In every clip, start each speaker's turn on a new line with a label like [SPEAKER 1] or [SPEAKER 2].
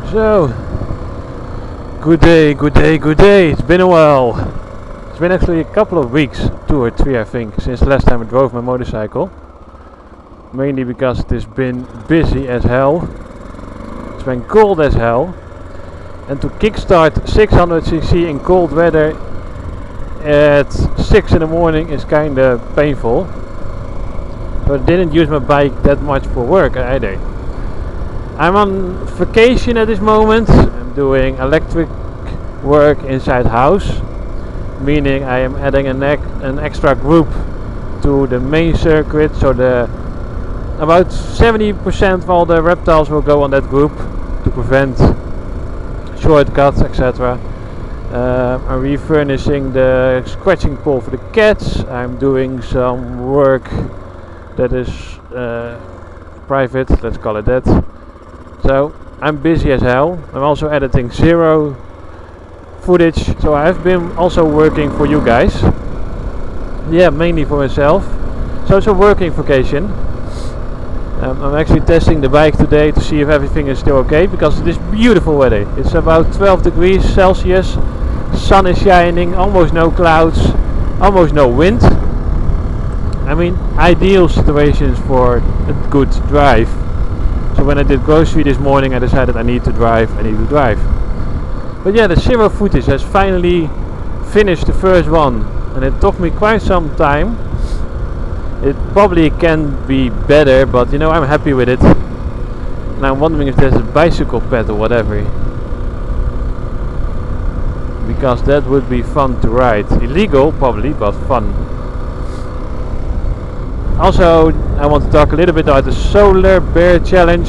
[SPEAKER 1] So, good day, good day, good day. It's been a while. It's been actually a couple of weeks, 2 or 3 I think, since the last time I drove my motorcycle. Mainly because it has been busy as hell. It's been cold as hell. And to kickstart 600cc in cold weather at 6 in the morning is kinda painful. So I didn't use my bike that much for work either. I'm on vacation at this moment. I'm doing electric work inside house, meaning I am adding an extra group to the main circuit, so about 70% of all the reptiles will go on that group to prevent shortcuts, etc. I'm refurnishing the scratching pole for the cats. I'm doing some work that is private, let's call it that. So I'm busy as hell. I'm also editing zero footage, so I've been also working for you guys. Yeah, mainly for myself. So it's a working vacation. I'm actually testing the bike today to see if everything is still okay, because it is beautiful weather. It's about 12 degrees Celsius, sun is shining, almost no clouds, almost no wind. I mean, ideal situations for a good drive. So when I did grocery this morning, I decided I need to drive. But yeah, the zero footage has finally finished the first one, and it took me quite some time. It probably can be better, but you know, I'm happy with it. And I'm wondering if there's a bicycle pad or whatever, because that would be fun to ride. Illegal probably, but fun. Also, I want to talk a little bit about the Solar Bear Challenge.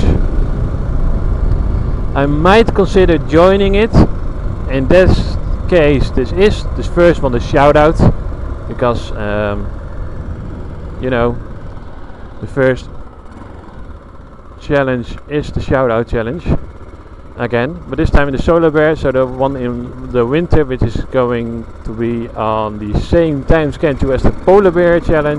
[SPEAKER 1] I might consider joining it. In this case, this first one, the shout out, because you know, the first challenge is the shout out challenge again, but this time in the Solar Bear, so the one in the winter, which is going to be on the same time schedule as the Polar Bear Challenge.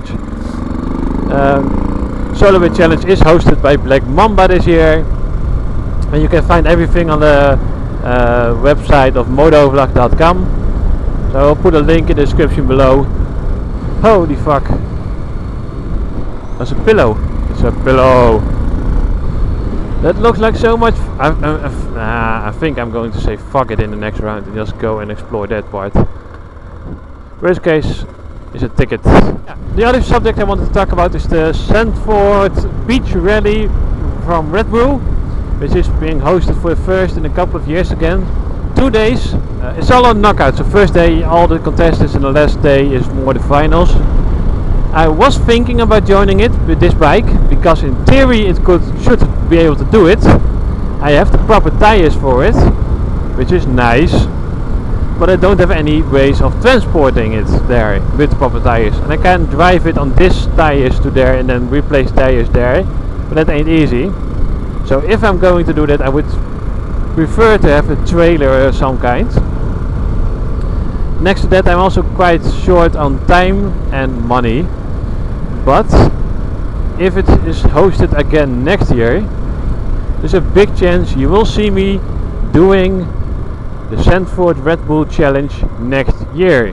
[SPEAKER 1] Solar Bear Challenge is hosted by Black Mamba this year, and you can find everything on the website of motovlog.com. So I'll put a link in the description below. Holy fuck, that's a pillow. It's a pillow. That looks like so much. I think I'm going to say fuck it in the next round and just go and explore that part. Worst case is a ticket. The other subject I wanted to talk about is the Zandvoort Beach Rally from Red Bull, which is being hosted for the first in a couple of years again. 2 days. It's all on knockouts. So first day all the contestants, and the last day is more the finals. I was thinking about joining it with this bike, because in theory it should be able to do it. I have the proper tires for it, which is nice. But I don't have any ways of transporting it there with proper tires, and I can't drive it on this tires to there and then replace tires there, but that ain't easy. So if I'm going to do that, I would prefer to have a trailer or some kind. Next to that, I'm also quite short on time and money, but if it is hosted again next year, there's a big chance you will see me doing the Zandvoort Red Bull Challenge next year.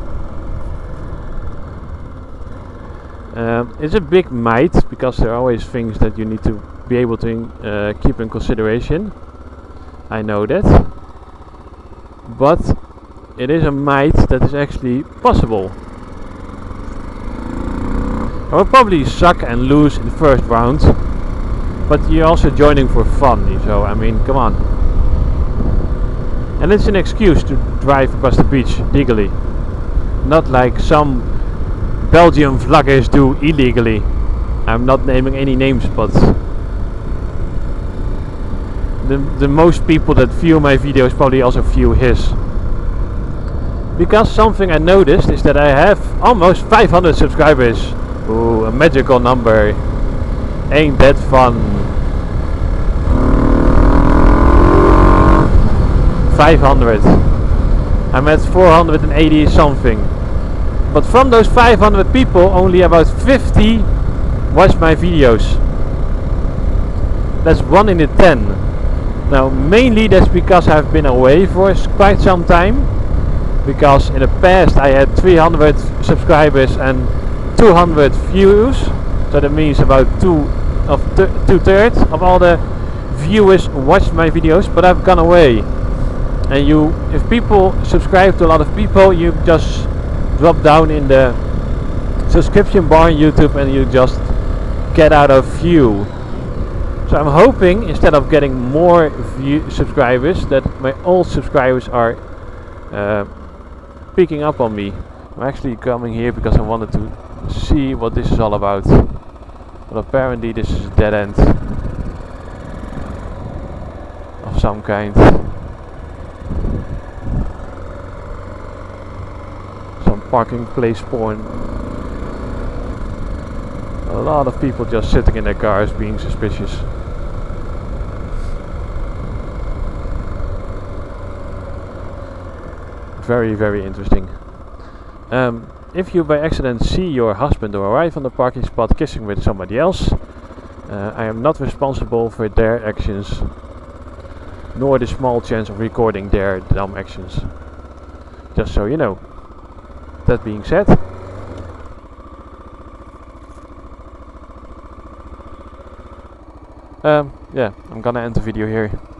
[SPEAKER 1] It's a big might, because there are always things that you need to be able to keep in consideration. I know that. But it is a might that is actually possible. I will probably suck and lose in the first round, but you're also joining for fun, so I mean, come on. And it's an excuse to drive across the beach legally, not like some Belgian vloggers do illegally. I'm not naming any names, but the most people that view my videos probably also view his. Because something I noticed is that I have almost 500 subscribers. Ooh, a magical number. Ain't that fun? 500. I'm at 480 something. But from those 500 people, only about 50 watch my videos. That's 1 in 10. Now mainly that's because I've been away for quite some time, because in the past I had 300 subscribers and 200 views, so that means about two-thirds of all the viewers watched my videos, but I've gone away. And if people subscribe to a lot of people, you just drop down in the subscription bar on YouTube and you just get out of view. So I'm hoping, instead of getting more subscribers, that my old subscribers are picking up on me. I'm actually coming here because I wanted to see what this is all about. But apparently this is a dead end of some kind. Some parking place spawn. A lot of people just sitting in their cars being suspicious. Very, very interesting. If you by accident see your husband or wife on the parking spot kissing with somebody else, I am not responsible for their actions, nor the small chance of recording their dumb actions. Just so you know. That being said, yeah, I'm gonna end the video here.